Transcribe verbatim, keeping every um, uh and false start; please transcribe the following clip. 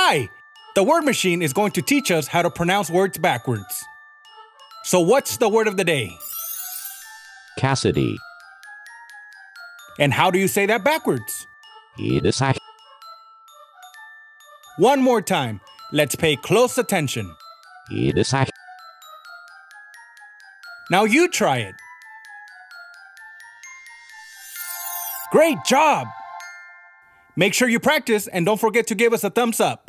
Hi! The word machine is going to teach us how to pronounce words backwards. So what's the word of the day? CASSIDY. And how do you say that backwards? CASSIDY. One more time. Let's pay close attention. CASSIDY. Now you try it. Great job! Make sure you practice and don't forget to give us a thumbs up.